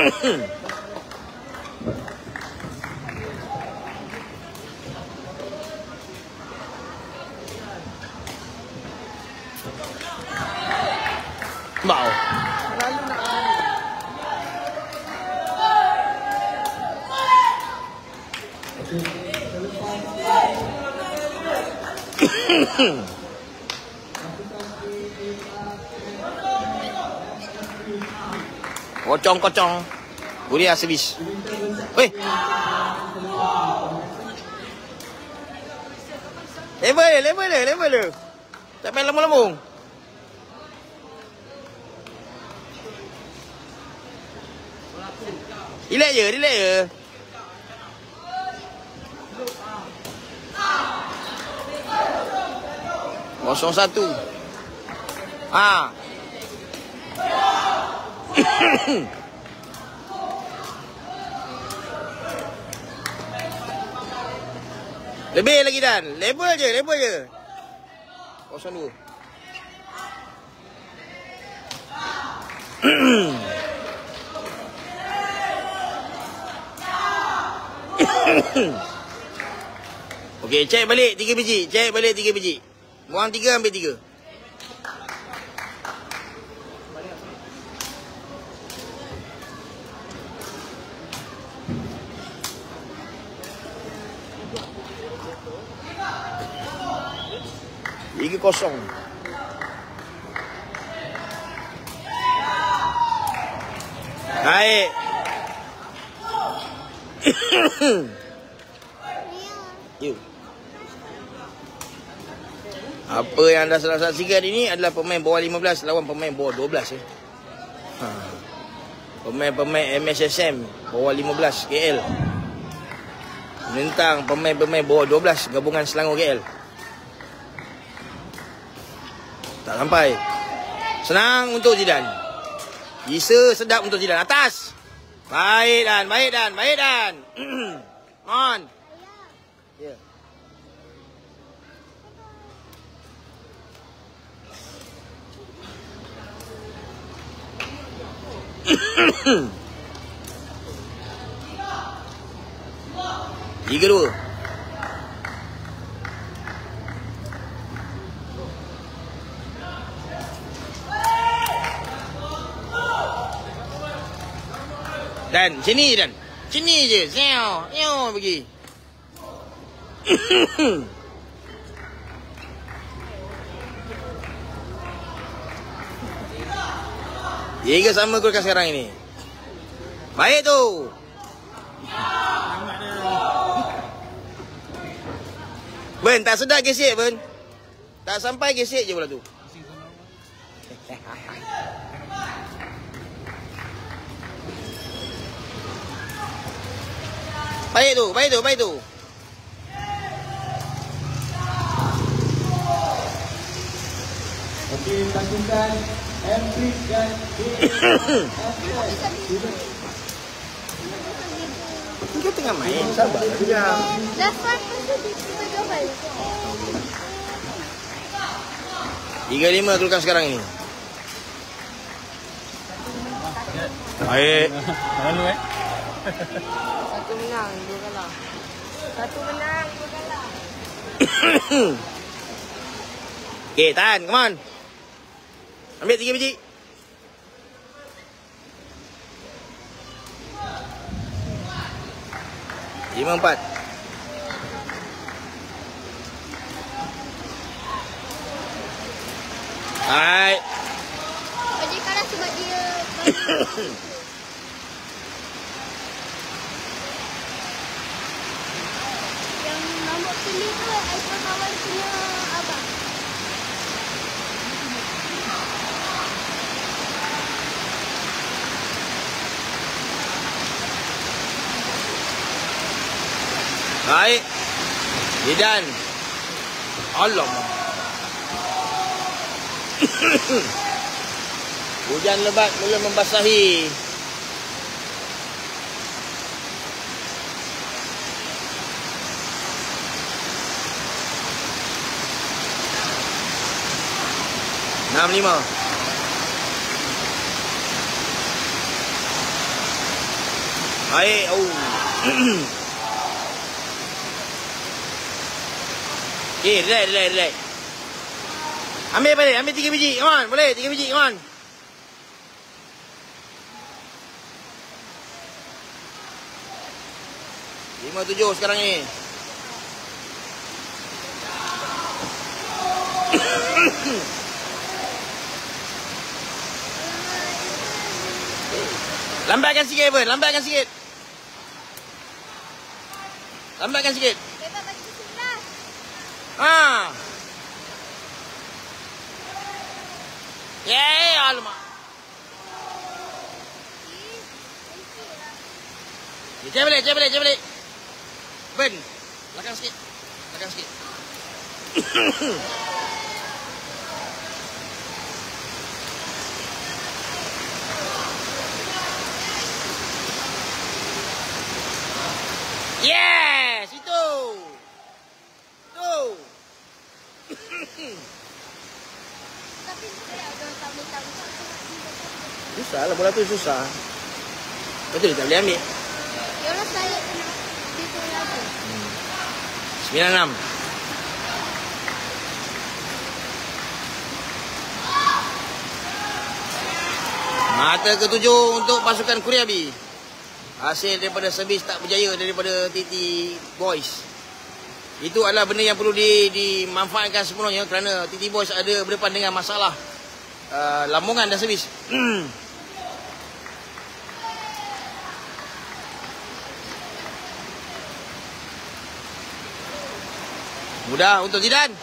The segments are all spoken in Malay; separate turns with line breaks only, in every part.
Mau. Kocong. Boleh servis. Weh. Level dia. Tak payah lembung-lembung. Relax je. 0-1. Lebih lagi Dan. Level je. 0-2. Okey, cek balik 3 biji. Buang 3, ambil 3. Tiga kosong. Baik. Yuk. Apa yang anda salah saksikan ini adalah pemain bawah 15 lawan pemain bawah 12 ya. Pemain MSSM bawah 15 KL menentang pemain bawah 12 gabungan Selangor KL. Tak sampai. Senang untuk Zidane. Bisa sedap untuk Zidane. Atas. Baik Dan. On. Ya. Tiga dua. Dan sini je. Yo pergi. Tiga sama gol sekarang ini. Baik tu. Ben, tak sedap gesek Ben. Tak sampai gesek je bola tu. Baik tu.
Okey, lakukan Hendrik dan
Kita tengah main, sabar juga.
Lepas tu kita jawab.
3-5 keluarkan sekarang ini. Baik.
Lalu
Satu menang, dua kalah.
Okay, tahan, come on. Ambil 3 biji. Lima 4. Hai.
Jadi kalah sebab dia yang nombor pilih tu iPhone kawan punya abang.
Baik. Zidane. Alamak. Hujan lebat mula membasahi. Enam 5. Baik. Oh. Okay, relax. Ambil balik, ambil 3 biji. Come on, boleh 3 biji, come on. Lima 7 sekarang ni. Lambatkan sikit, Evan. Lambatkan sikit.
Bebas bagi 11.
Ha. Alamak. Cek balik. Ben. Belakang sikit. Yes, itu. Tu.
Tapi saya ada tamu-tamu.
Susah lah, bola tu susah. Betul dia tak boleh ambil.
Ya Allah, saya kena gitu lagi.
96. Mata ke-7 untuk pasukan Korea B. Hasil daripada servis tak berjaya daripada TT Boys. Itu adalah benda yang perlu dimanfaatkan sepenuhnya kerana TT Boys ada berdepan dengan masalah lambungan dan servis. Mudah untuk Zidan.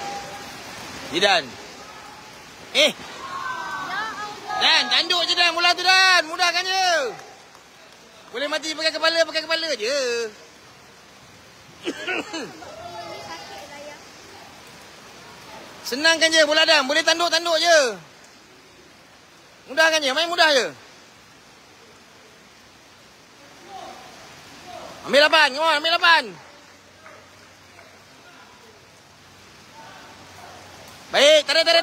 Dan tanduk je Dan, mula tu Dan. Mudahkan je. Boleh mati pakai kepala je. Senangkan je bola Dan, boleh tanduk je. Mudahkan je, main mudah je. Ambil 8, come on, ambil 8. Baik, tarik.
Evan!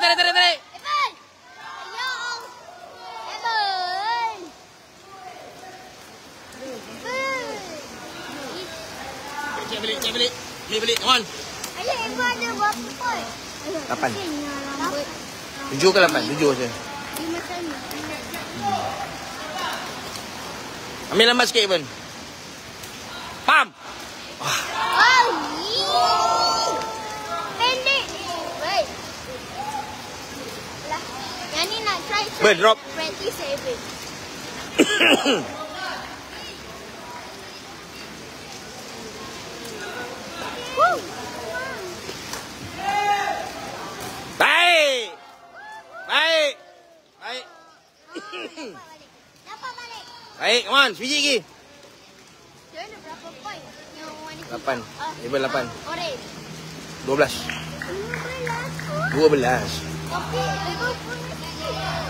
Cek balik. Ambil balik, come on.
Ayah, Evan ada berapa poin?
8.
8.
7 ke 8? 7 je.
5 kali.
Ambil lambat sikit, Iban. Pam!
Oh, pendek. Baik. Lah, yang ni nak try
Drop.
practice Evan. Woo!
Baik.
Dapat balik.
Baik, come on, sebiji lagi.
Dia ada berapa poin? Yang warna
8. Iban 8.
Orange.
12.
12.
12.
Tapi Evan punya sikit.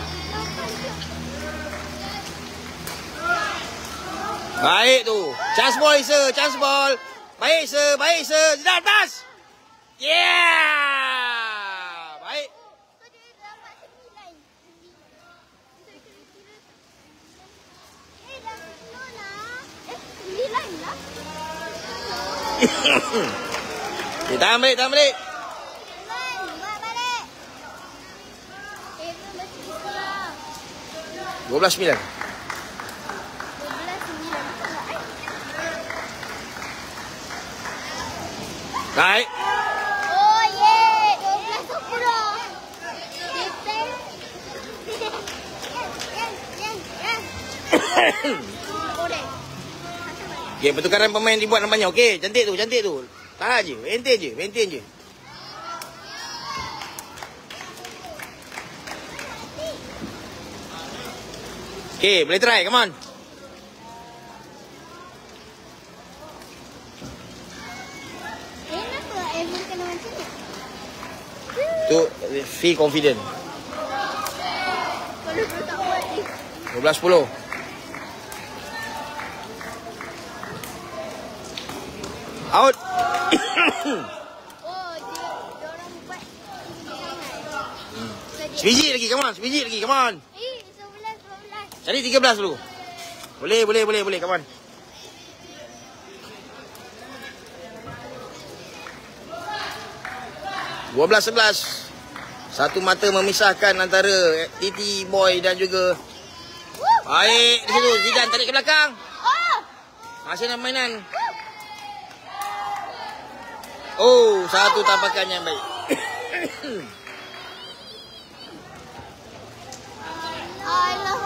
8 je.
Baik tu. Chance ball, sir. Chance ball. Baik, sir. Zidan, pass. Yeah. Baik.
So dia dapat 9. Dah 10 lah. 9 lah.
Okay, tahan balik.
Evan, buat balik. Evan masih bisa lah.
12-9.
12-9.
Baik.
Oh, yeah. 12-10. Defend. Boleh.
Okay, pertukaran pemain dibuat nampaknya. Okey, cantik tu. Tahan je. Maintain je. Okey, boleh try. Come on.
Kenapa Evan kena macam ni?
Tu feel confident.
Kalau dia tak buat ni.
12-10. Out.
Oh, dia orang buat tinggi sangat.
Sebiji lagi, come on.
11.
Cari 13 dulu. Boleh, come on. 12-11. Satu mata memisahkan antara Titi Boy dan juga baik di situ. Zidan tarik ke belakang. Masih nak mainan. Oh, satu tampakan yang baik.
Alah.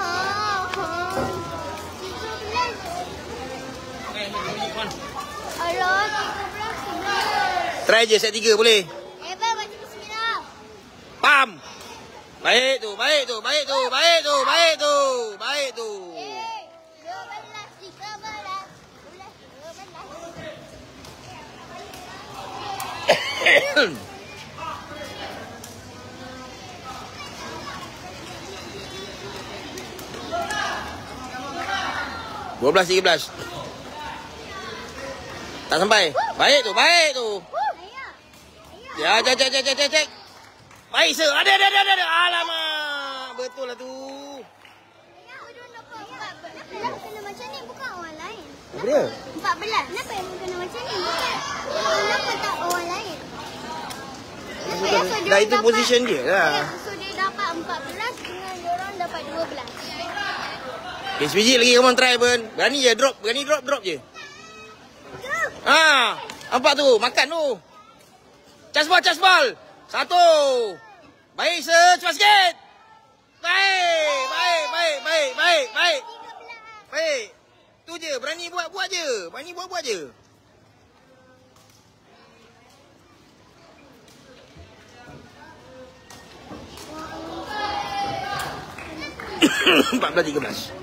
Alah, 13.
Try je set 3 boleh.
Bang, macam bismillah.
Pam. Baik tu, baik tu, baik tu, baik tu, baik tu, baik tu.
12, 13, 12.
12-13. Tak sampai. Baik tu, baik tu. Ya, cek. Baik sir. Ada. Alamak. Betul lah tu.
Kenapa kena macam ni? Bukan orang lain.
Apa dia?
14. Kenapa yang kena macam ni? Bukan. Kenapa tak orang lain?
Dah itu position dia lah.
So dia dapat 14 dengan diorang dapat 12.
Okay, sebiji lagi kamu try pun. Berani je drop. Berani drop je. Nampak tu. Makan tu. Cas ball. Satu. Baik sir. Cepat sikit. Baik. Baik. Tu je. Berani buat je. Berani buat je. Empat belas 13.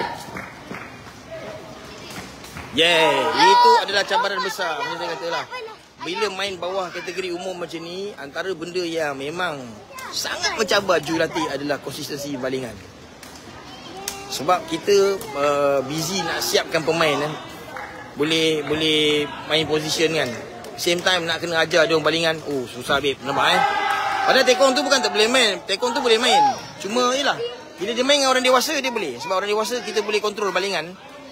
Itu adalah cabaran besar macam saya katalah. Bila main bawah kategori umum macam ni, antara benda yang memang sangat mencabar jurulatih adalah konsistensi balingan. Sebab kita busy nak siapkan pemain kan. Boleh main position kan. Same time nak kena ajar dia orang balingan. Oh, susah babe. Nampak Padahal tekong tu bukan tak boleh main. Tekong tu boleh main. Cuma yalah, bila dia main dengan orang dewasa dia boleh. Sebab orang dewasa kita boleh kontrol balingan.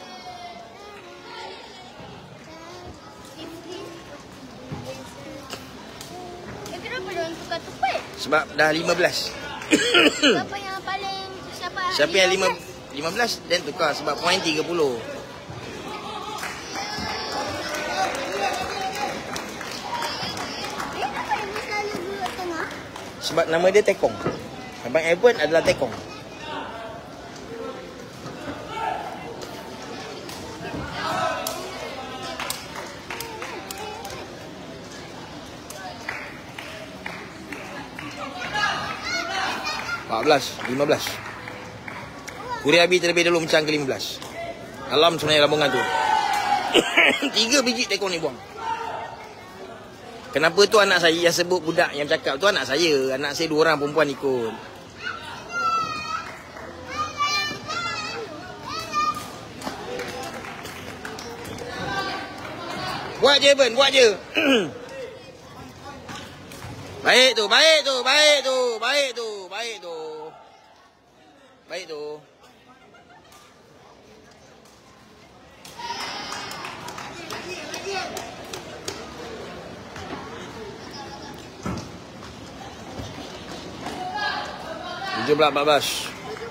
Sebab dah 15.
Siapa yang paling
Siapa yang 15 dan tukar sebab poin 30.
Kenapa dia selalu duduk tengah?
Sebab nama dia Tekong. Abang Evan adalah Tekong. (14) 15. Kuriabi terlebih dahulu mencang ke 15. Alam sebenarnya lambungan tu. 3 biji tekong ni buang. Kenapa tu anak saya yang sebut budak yang cakap tu anak saya. Anak saya 2 orang perempuan ikut. Buat je Ben, buat je. Baik tu. 17-14.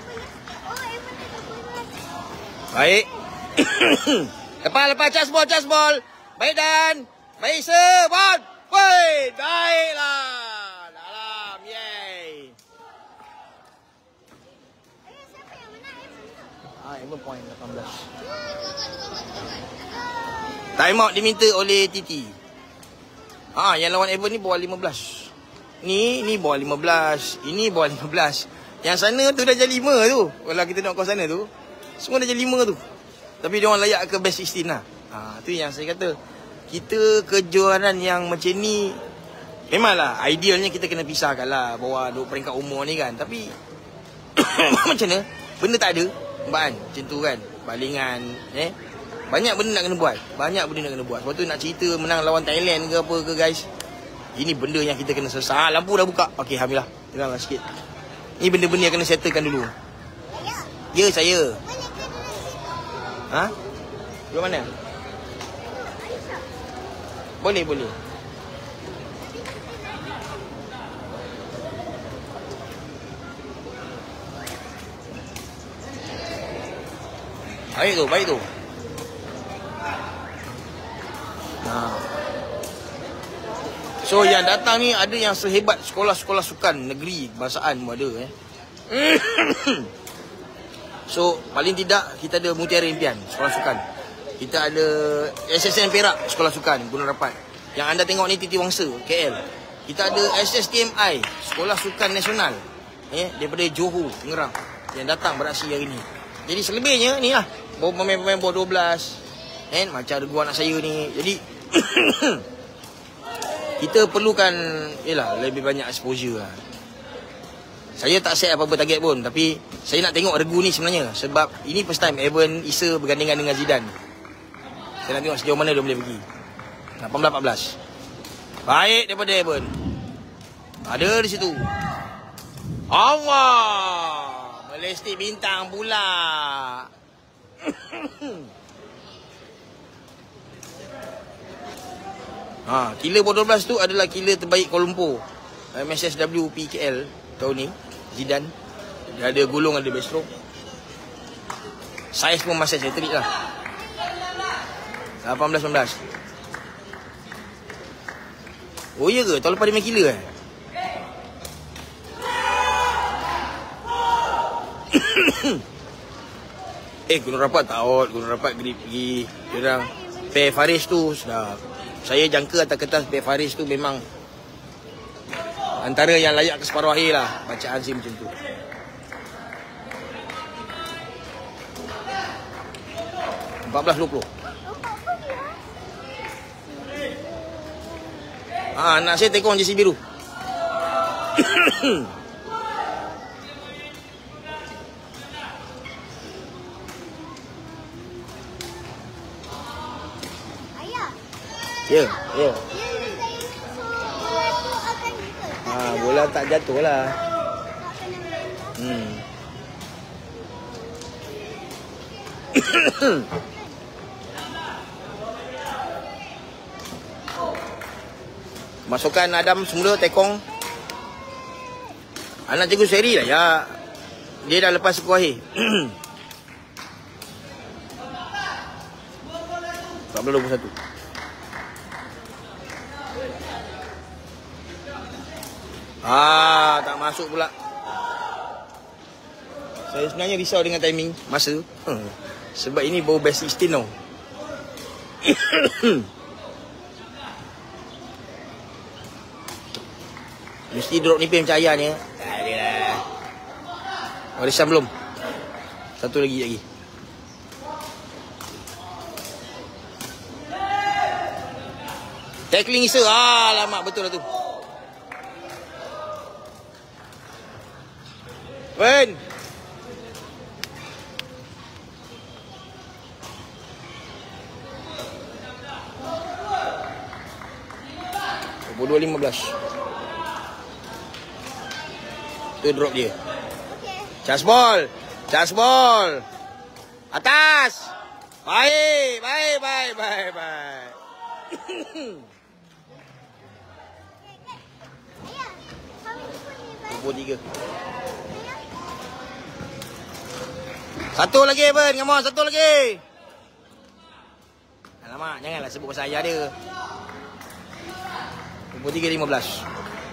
Baik. Lepas cas ball. Baik Dan. Baik sir. Ball. Woi, baiklah. Dalam. Yay.
Siapa yang menang?
Evan point 18. Time out diminta oleh Titi. Yang lawan Evan ni bawah 15. Ni bawah 15. Ini bawah 15. Yang sana tu dah jadi 5 tu. Kalau kita tengok kau sana tu, semua dah jadi 5 tu. Tapi dia orang layak ke best 16 lah. Tu yang saya kata. Kita kejuaraan yang macam ni, memanglah idealnya kita kena pisahkan lah bawah peringkat umur ni kan. Tapi macam mana? Benda tak ada. Nampak kan? Macam tu kan. Balingan. Banyak benda nak kena buat. Sebab tu nak cerita menang lawan Thailand ke apa ke guys. Ini benda yang kita kena selesai. Lampu dah buka. Okey, alhamdulillah. Teranglah sikit. Ini benda-benda yang kena settlekan dulu. Ya, saya. Duduk mana? Boleh. Baik tu, baik tu. So yang datang ni ada yang sehebat sekolah-sekolah sukan negeri kebangsaan pun ada So paling tidak kita ada Mutiara Impian sekolah sukan. Kita ada SSN Perak sekolah sukan Gunung Rapat. Yang anda tengok ni Titi Wangsa KL. Kita ada SSTMI sekolah sukan nasional daripada Johor Pengerang yang datang beraksi hari ni. Jadi selebihnya ni lah pemain-pemain bawah 12 macam ada gua anak saya ni. Jadi kita perlukan lebih banyak exposure lah. Saya tak set apa-apa target pun, tapi saya nak tengok regu ni sebenarnya. Sebab ini first time Evan Issa bergandingan dengan Zidane. Saya nak tengok sejauh mana dia boleh pergi. 18-14. Baik daripada Evan. Ada di situ. Allah, melestik bintang pula. Killer bawah 12 tu adalah killer terbaik Kuala Lumpur. MSSW PKL tahun ni, Zidane. Dia ada gulung, ada backstroke. Saiz pun masih setrik lah. 18-19. Oh iya ke? Tahun lepas dia main killer Gunung Rapat tak out. Gunung Rapat pergi orang Pair Faris tu sedap. Saya jangka atas kertas Pair Faris tu memang antara yang layak ke separuh akhir lah. Bacaan saya macam tu. $14.20. Anak saya tekong jersey biru. Ya. Bola tak jatuh lah. Masukkan Adam semula tekong. Anak cikgu seri lah ya. Dia dah lepas suku akhir. 14-21. Tak masuk pula. Saya sebenarnya risau dengan timing masa. Sebab ini baru best 16 tau. Mesti drop nipis macam ayah ni. Tak ada lah. Warisan belum. Satu lagi. Tackling Issa. Alamak, betul lah tu. Ben. Bodoh 15. Tu drop dia. Charge ball. Atas. Baik. 23. Satu lagi, Ben. Come on, satu lagi. Alamak, janganlah sebut pasal ayah dia. 23-15.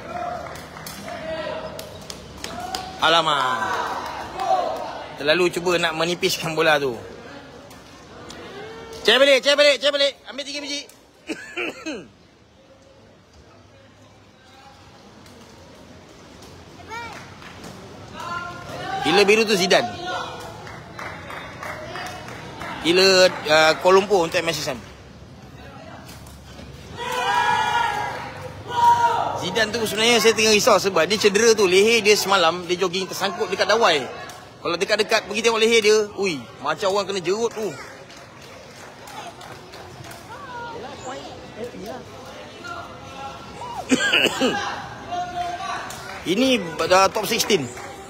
Alamak. Terlalu cuba nak menipiskan bola tu. Cek balik. Ambil 3 biji. Gila biru tu Zidane. Gila Kuala Lumpur untuk MSSM. Zidane tu sebenarnya saya tengah risau sebab dia cedera tu. Leher dia semalam dia jogging tersangkut dekat dawai. Kalau dekat-dekat pergi tengok leher dia, macam orang kena jerut tu. Ini dah top 16.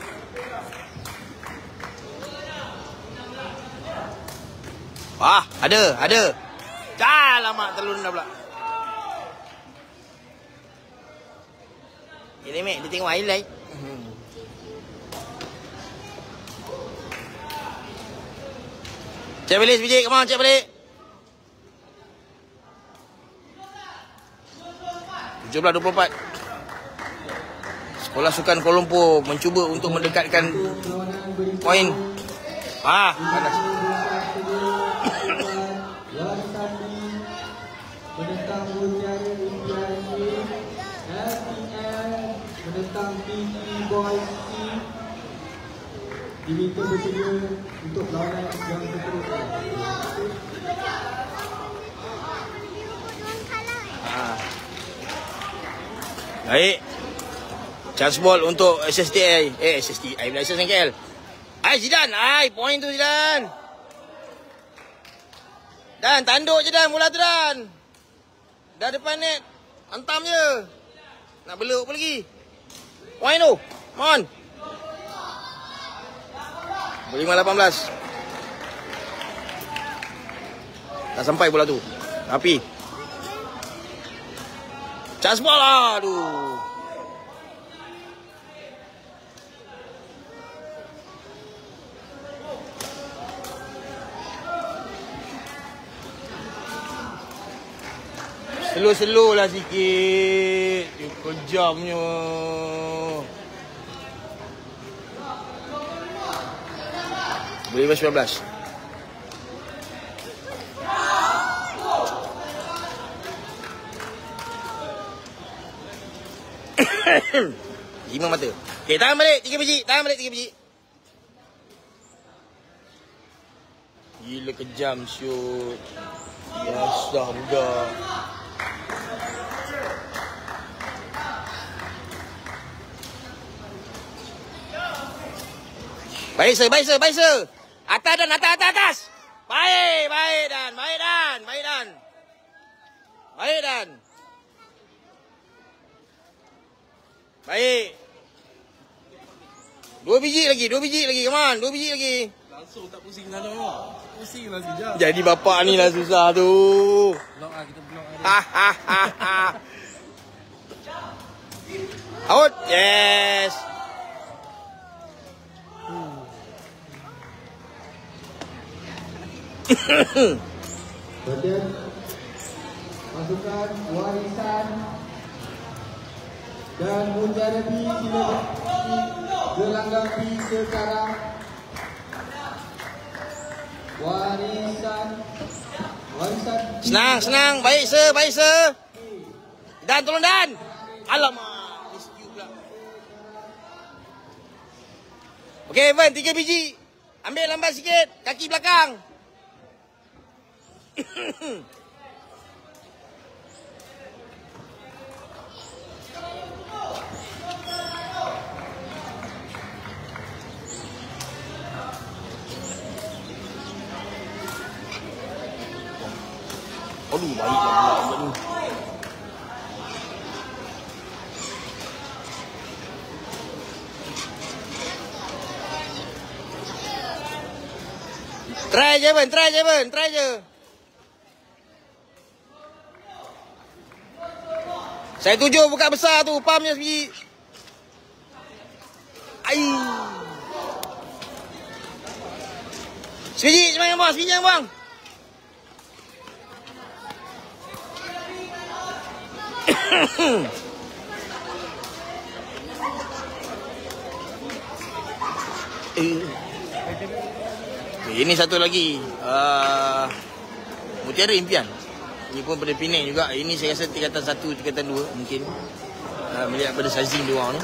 Ada. Alamak, terlalu rendah pula. Ini Mek, dia tengok highlight. Cek balik sebiji, come on, cek balik. 17-24. Sekolah Sukan Kuala Lumpur mencuba untuk mendekatkan poin. Panas.
Menentang Mutiara Impian LPL menentang PT Boys C diminta bersedia untuk lawanan yang seterusnya.
Baik. Chance ball untuk SSTI. SSTI pula SSNKL. Zidane. Point tu Zidane. Dan tanduk je Dan, bola tu Dan. Dah depan net. Hantam je. Nak beluk apa lagi? Point tu. Come on. 5-18. Tak sampai bola tu. Tapi chance ball lah. Aduh. Slow-slow lah sikit. Kejamnya. Boleh 19. Lima mata. Okay, tahan balik 3 biji. Tahan balik 3 biji. Gila kejam shoot. Biasa budak. Baik sir. Atas Dan, atas. Baik Dan. Baik. 2 biji lagi. Come on, 2 biji lagi.
Langsung tak pusing sana lah. Pusing lah sekejap.
Jadi bapak ni lah susah tu.
Blok lah, kita blok lah.
Out. Yes.
Badan pasukan Warisan dan Mutiara B sila gelanggang sekarang. Warisan.
Senang. Baik sir. Dan tolong Dan. Alamak. Rescue pula. Okey Evan, 3 biji. Ambil lambat sikit. Kaki belakang. Aduh, baiklah pula ni. Try je. Saya tuju buka besar tu, pumpnya sebiji. Sebiji jangan buang. Ini satu lagi. Mutiara Impian. Ini pun pada Penang juga. Ini saya rasa tingkatan 1, tingkatan 2 mungkin. Melihat pada sizing dia orang ni.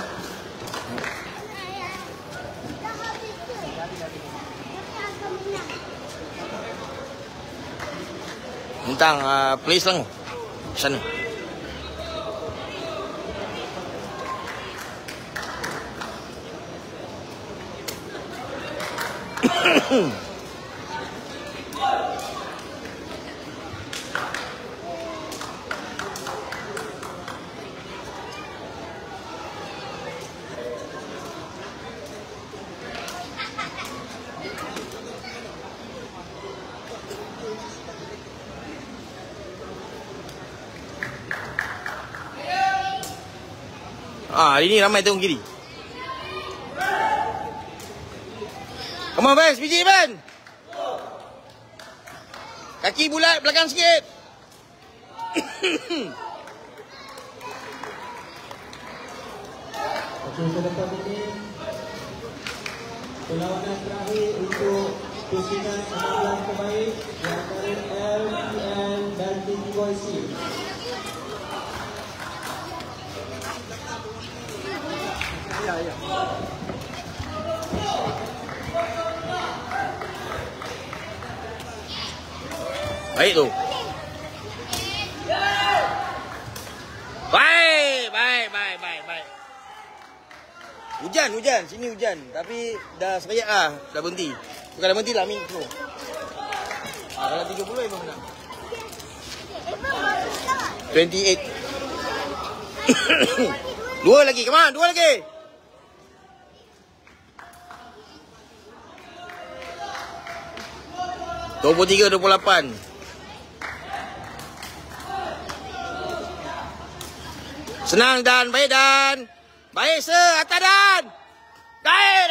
Tentang play Selangor. Sana. Hari ni ramai tengok kiri. Come on, Bas. Biji, Ban. Kaki bulat belakang sikit.
Okey, selepas ini perlawanan terakhir untuk pusingan 16 pemain di antara LPL dan TTYC.
Baik tu. Baik. Hujan. Sini hujan. Tapi dah serayak lah. Dah berhenti. Bukan dah berhenti lah. Amin. Kalau 30 memang menang. 28. Dua lagi. Come on. Dua lagi. (23, 28). Senang Dan. Baik Dan. Baik sir. Atas Dan. Baik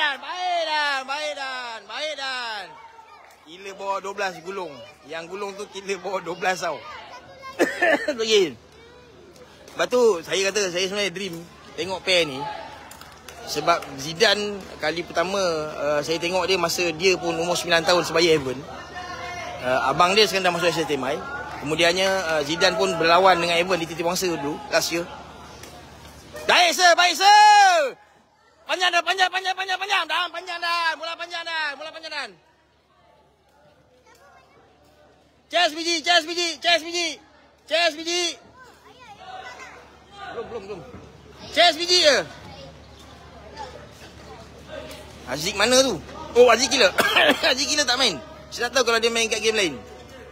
Dan. Kila bawa 12 gulung. Yang gulung tu kila bawa 12 tau. Begini. Lepas tu saya kata saya sebenarnya dream tengok pair ni. Sebab Zidane kali pertama saya tengok dia masa dia pun umur 9 tahun sebaya Evan. Abang dia sekarang dah masuk STMI. Kemudiannya Zidane pun berlawan dengan Evan di titik bangsa dulu last year. Baik sir. Panjang dah. Dan panjang dah. Bola panjang dah. Chest biji. Belum. Chest biji je. Aziz mana tu? Oh, Aziz gila. Aziz gila tak main. Saya tak tahu kalau dia main kat game lain.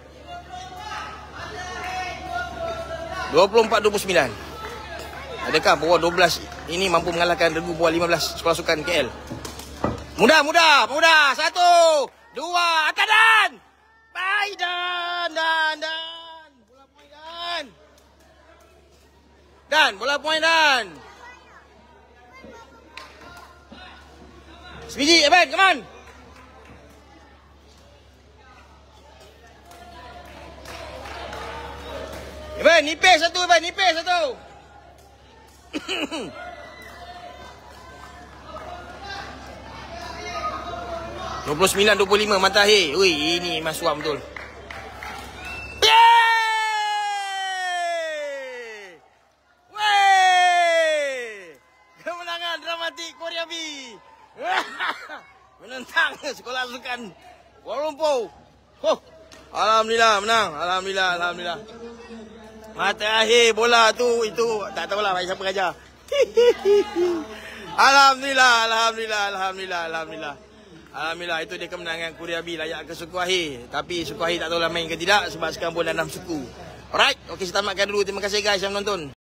24-29. Adakah bawah 12 ini mampu mengalahkan regu bawah 15 sekolah sukan KL? Mudah. 1, 2, atas Dan. Baik Dan. Bola poin Dan. Bola poin Dan. Sebiji, Evan, come on. Evan, nipis satu. 29-25 mata akhir. Ui, ini memang suam betul. Kemenangan dramatik Korea B. Menentang sekolah sukan Kuala Lumpur. Alhamdulillah menang. Alhamdulillah. Mata akhir bola tu itu tak tahulah bagi siapa raja. Alhamdulillah itu dia kemenangan Korea B layak ke suku akhir. Tapi suku akhir tak tahulah main ke tidak sebab sekarang pun dah 6 suku. Alright, okey saya tamatkan dulu. Terima kasih guys yang menonton.